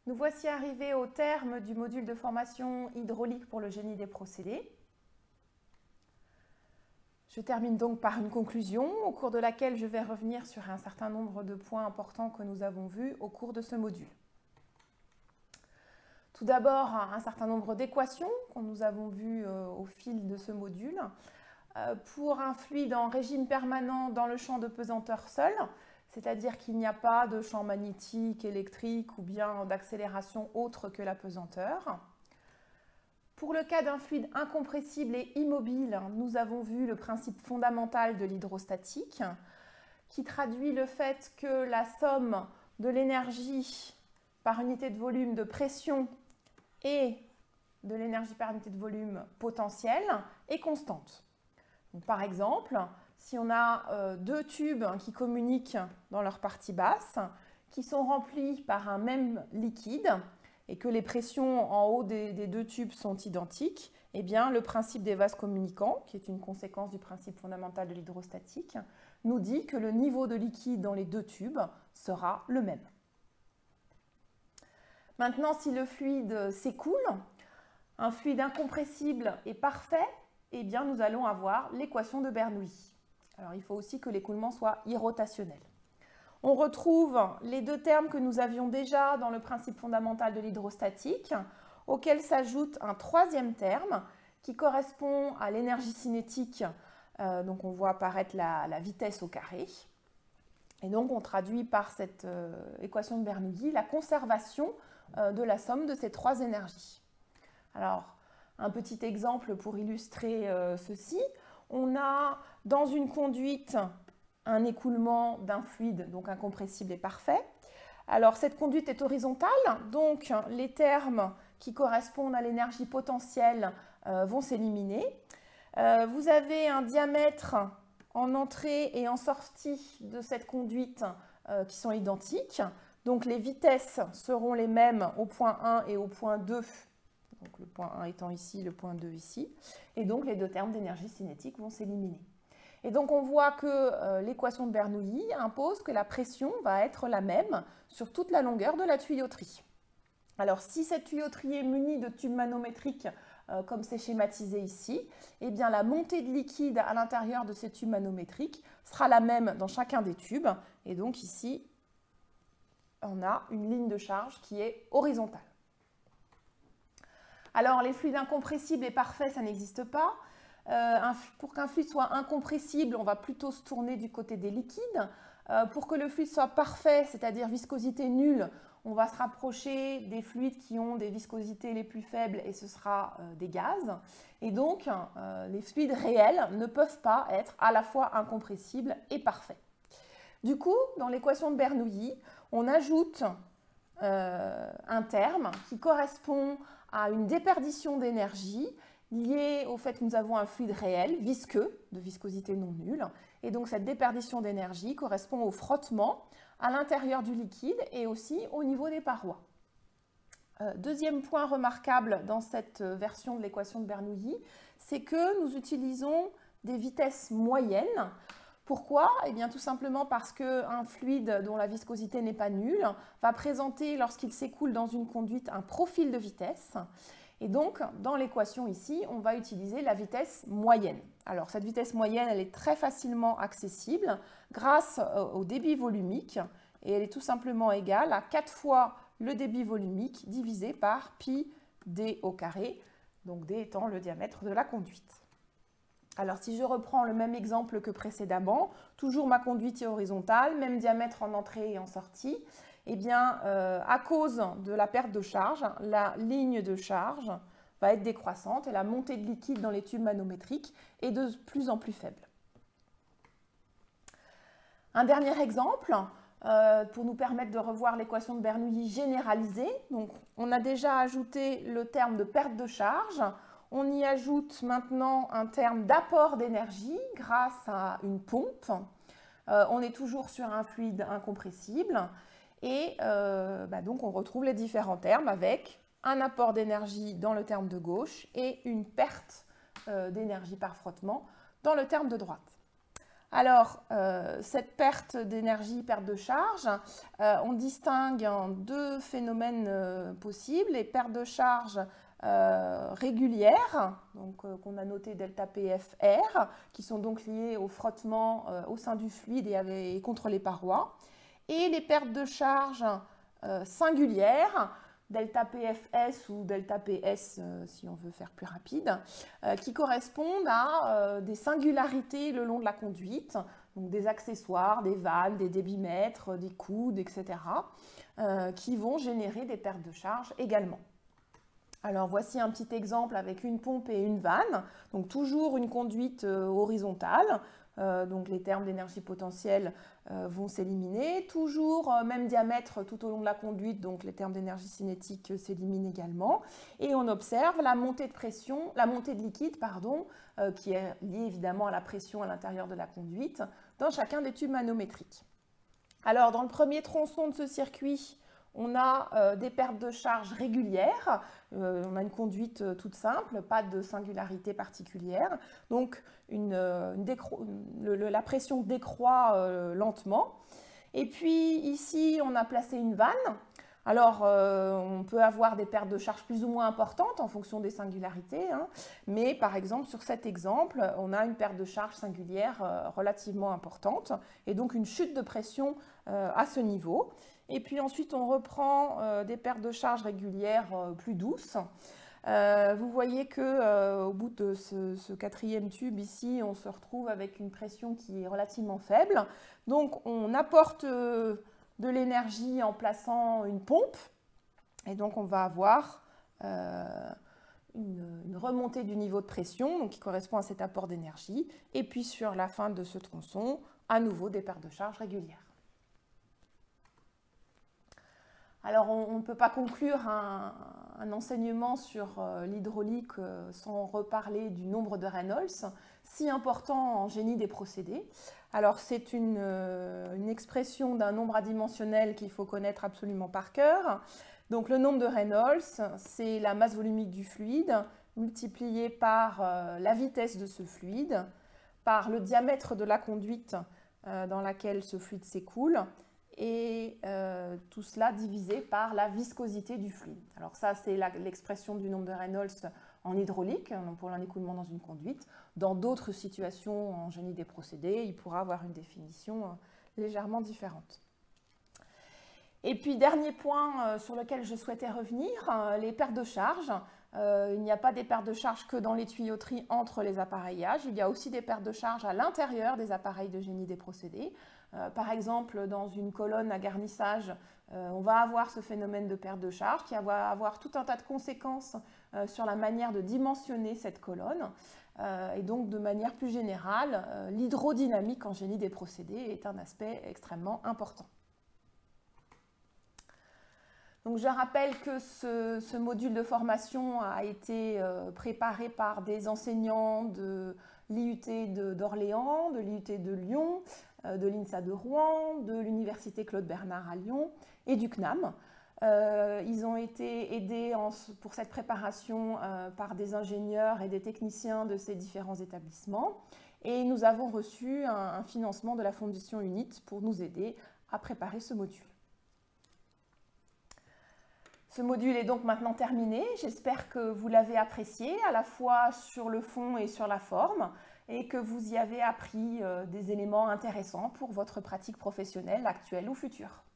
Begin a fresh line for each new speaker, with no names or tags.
Nous voici arrivés au terme du module de formation hydraulique pour le génie des procédés. Je termine donc par une conclusion au cours de laquelle je vais revenir sur un certain nombre de points importants que nous avons vus au cours de ce module. Tout d'abord, un certain nombre d'équations que nous avons vues au fil de ce module. Pour un fluide en régime permanent dans le champ de pesanteur seul, c'est-à-dire qu'il n'y a pas de champ magnétique, électrique ou bien d'accélération autre que la pesanteur. Pour le cas d'un fluide incompressible et immobile, nous avons vu le principe fondamental de l'hydrostatique qui traduit le fait que la somme de l'énergie par unité de volume de pression et de l'énergie par unité de volume potentielle est constante. Donc, par exemple, si on a deux tubes qui communiquent dans leur partie basse, qui sont remplis par un même liquide et que les pressions en haut des deux tubes sont identiques, eh bien, le principe des vases communicants, qui est une conséquence du principe fondamental de l'hydrostatique, nous dit que le niveau de liquide dans les deux tubes sera le même. Maintenant, si le fluide s'écoule, un fluide incompressible et parfait, eh bien, nous allons avoir l'équation de Bernoulli. Alors, il faut aussi que l'écoulement soit irrotationnel. On retrouve les deux termes que nous avions déjà dans le principe fondamental de l'hydrostatique, auquel s'ajoute un troisième terme qui correspond à l'énergie cinétique. Donc, on voit apparaître la vitesse au carré. Et donc, on traduit par cette équation de Bernoulli la conservation de la somme de ces trois énergies. Alors, un petit exemple pour illustrer ceci. On a dans une conduite un écoulement d'un fluide, donc incompressible et parfait. Alors, cette conduite est horizontale, donc les termes qui correspondent à l'énergie potentielle vont s'éliminer. Vous avez un diamètre en entrée et en sortie de cette conduite qui sont identiques. Donc, les vitesses seront les mêmes au point 1 et au point 2. Donc, le point 1 étant ici, le point 2 ici. Et donc, les deux termes d'énergie cinétique vont s'éliminer. Et donc, on voit que l'équation de Bernoulli impose que la pression va être la même sur toute la longueur de la tuyauterie. Alors, si cette tuyauterie est munie de tubes manométriques, comme c'est schématisé ici, eh bien, la montée de liquide à l'intérieur de ces tubes manométriques sera la même dans chacun des tubes. Et donc, ici, on a une ligne de charge qui est horizontale. Alors, les fluides incompressibles et parfaits, ça n'existe pas. Pour qu'un fluide soit incompressible, on va plutôt se tourner du côté des liquides. Pour que le fluide soit parfait, c'est-à-dire viscosité nulle, on va se rapprocher des fluides qui ont des viscosités les plus faibles et ce sera des gaz. Et donc, les fluides réels ne peuvent pas être à la fois incompressibles et parfaits. Du coup, dans l'équation de Bernoulli, on ajoute un terme qui correspond à une déperdition d'énergie liée au fait que nous avons un fluide réel, visqueux, de viscosité non nulle. Et donc cette déperdition d'énergie correspond au frottement à l'intérieur du liquide et aussi au niveau des parois. Deuxième point remarquable dans cette version de l'équation de Bernoulli, c'est que nous utilisons des vitesses moyennes. Pourquoi? Eh bien, tout simplement parce qu'un fluide dont la viscosité n'est pas nulle va présenter, lorsqu'il s'écoule dans une conduite, un profil de vitesse. Et donc, dans l'équation ici, on va utiliser la vitesse moyenne. Alors, cette vitesse moyenne, elle est très facilement accessible grâce au débit volumique. Et elle est tout simplement égale à 4 fois le débit volumique divisé par pi d au carré, donc d étant le diamètre de la conduite. Alors, si je reprends le même exemple que précédemment, toujours ma conduite est horizontale, même diamètre en entrée et en sortie, eh bien, à cause de la perte de charge, la ligne de charge va être décroissante et la montée de liquide dans les tubes manométriques est de plus en plus faible. Un dernier exemple, pour nous permettre de revoir l'équation de Bernoulli généralisée. Donc, on a déjà ajouté le terme de perte de charge. On y ajoute maintenant un terme d'apport d'énergie grâce à une pompe. On est toujours sur un fluide incompressible. Et donc on retrouve les différents termes avec un apport d'énergie dans le terme de gauche et une perte d'énergie par frottement dans le terme de droite. Alors, cette perte d'énergie, perte de charge, on distingue en deux phénomènes possibles, les pertes de charge régulières, qu'on a noté delta PFR, qui sont donc liées au frottement au sein du fluide et contre les parois, et les pertes de charge singulières, delta PFS ou delta PS, si on veut faire plus rapide, qui correspondent à des singularités le long de la conduite, donc des accessoires, des vannes, des débitmètres, des coudes, etc., qui vont générer des pertes de charge également. Alors voici un petit exemple avec une pompe et une vanne, donc toujours une conduite horizontale, donc les termes d'énergie potentielle vont s'éliminer, toujours même diamètre tout au long de la conduite, donc les termes d'énergie cinétique s'éliminent également, et on observe la montée de pression, la montée de liquide, pardon, qui est liée évidemment à la pression à l'intérieur de la conduite, dans chacun des tubes manométriques. Alors dans le premier tronçon de ce circuit, on a des pertes de charge régulières, on a une conduite toute simple, pas de singularité particulière, donc la pression décroît lentement. Et puis ici, on a placé une vanne. Alors, on peut avoir des pertes de charge plus ou moins importantes en fonction des singularités, hein, mais par exemple, sur cet exemple, on a une perte de charge singulière relativement importante, et donc une chute de pression à ce niveau. Et puis ensuite, on reprend des pertes de charge régulières plus douces. Vous voyez qu'au bout de ce quatrième tube ici, on se retrouve avec une pression qui est relativement faible. Donc, on apporte de l'énergie en plaçant une pompe. Et donc, on va avoir une remontée du niveau de pression, donc qui correspond à cet apport d'énergie. Et puis, sur la fin de ce tronçon, à nouveau des pertes de charge régulières. Alors, on ne peut pas conclure un enseignement sur l'hydraulique sans reparler du nombre de Reynolds, si important en génie des procédés. Alors, c'est une expression d'un nombre adimensionnel qu'il faut connaître absolument par cœur. Donc, le nombre de Reynolds, c'est la masse volumique du fluide multipliée par la vitesse de ce fluide, par le diamètre de la conduite dans laquelle ce fluide s'écoule, et tout cela divisé par la viscosité du fluide. Alors ça, c'est l'expression du nombre de Reynolds en hydraulique, pour un écoulement dans une conduite. Dans d'autres situations en génie des procédés, il pourra avoir une définition légèrement différente. Et puis, dernier point sur lequel je souhaitais revenir, les pertes de charge. Il n'y a pas des pertes de charge que dans les tuyauteries entre les appareillages, il y a aussi des pertes de charge à l'intérieur des appareils de génie des procédés. Par exemple, dans une colonne à garnissage, on va avoir ce phénomène de perte de charge qui va avoir tout un tas de conséquences sur la manière de dimensionner cette colonne. Et donc, de manière plus générale, l'hydrodynamique en génie des procédés est un aspect extrêmement important. Donc, je rappelle que ce module de formation a été préparé par des enseignants de l'IUT d'Orléans, de l'IUT de Lyon, de l'INSA de Rouen, de l'Université Claude Bernard à Lyon et du CNAM. Ils ont été aidés pour cette préparation par des ingénieurs et des techniciens de ces différents établissements. Et nous avons reçu un financement de la Fondation UNIT pour nous aider à préparer ce module. Ce module est donc maintenant terminé. J'espère que vous l'avez apprécié, à la fois sur le fond et sur la forme, et que vous y avez appris des éléments intéressants pour votre pratique professionnelle actuelle ou future.